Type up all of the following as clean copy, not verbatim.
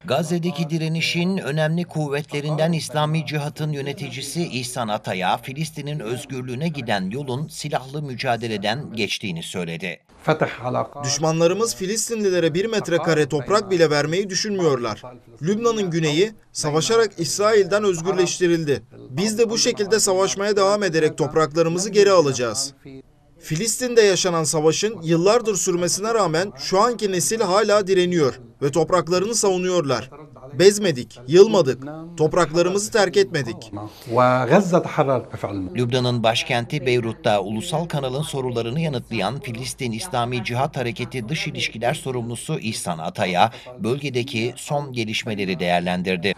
Gazze'deki direnişin önemli kuvvetlerinden İslami Cihat'ın yöneticisi İhsan Atay'a, Filistin'in özgürlüğüne giden yolun silahlı mücadeleden geçtiğini söyledi. Düşmanlarımız Filistinlilere 1 metrekare toprak bile vermeyi düşünmüyorlar. Lübnan'ın güneyi savaşarak İsrail'den özgürleştirildi. Biz de bu şekilde savaşmaya devam ederek topraklarımızı geri alacağız. Filistin'de yaşanan savaşın yıllardır sürmesine rağmen şu anki nesil hala direniyor ve topraklarını savunuyorlar. Bezmedik, yılmadık, topraklarımızı terk etmedik. Lübnan'ın başkenti Beyrut'ta ulusal kanalın sorularını yanıtlayan Filistin İslami Cihat Hareketi Dış İlişkiler Sorumlusu İhsan Atay'a bölgedeki son gelişmeleri değerlendirdi.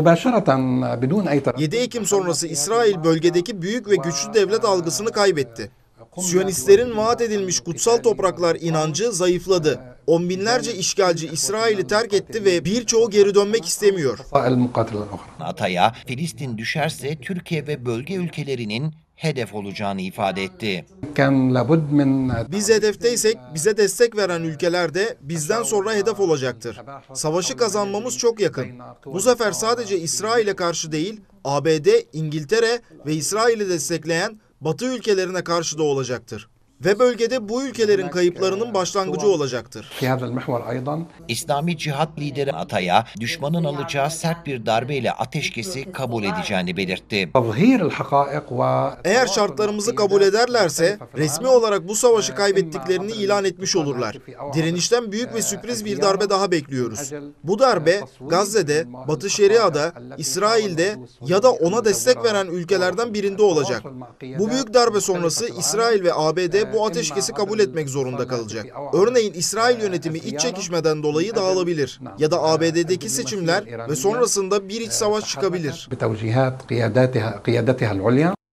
7 Ekim sonrası İsrail bölgedeki büyük ve güçlü devlet algısını kaybetti. Siyonistlerin vaat edilmiş kutsal topraklar inancı zayıfladı. On binlerce işgalci İsrail'i terk etti ve birçoğu geri dönmek istemiyor. Atay'a, Filistin düşerse Türkiye ve bölge ülkelerinin hedef olacağını ifade etti. Biz hedefteysek bize destek veren ülkeler de bizden sonra hedef olacaktır. Savaşı kazanmamız çok yakın. Bu sefer sadece İsrail'e karşı değil, ABD, İngiltere ve İsrail'i destekleyen Batı ülkelerine karşı da olacaktır. Ve bölgede bu ülkelerin kayıplarının başlangıcı olacaktır. İslami Cihat lideri Atay'a, düşmanın alacağı sert bir darbeyle ateşkesi kabul edeceğini belirtti. Eğer şartlarımızı kabul ederlerse resmi olarak bu savaşı kaybettiklerini ilan etmiş olurlar. Direnişten büyük ve sürpriz bir darbe daha bekliyoruz. Bu darbe Gazze'de, Batı Şeria'da, İsrail'de ya da ona destek veren ülkelerden birinde olacak. Bu büyük darbe sonrası İsrail ve ABD bu ateşkesi kabul etmek zorunda kalacak. Örneğin İsrail yönetimi iç çekişmeden dolayı dağılabilir ya da ABD'deki seçimler ve sonrasında bir iç savaş çıkabilir.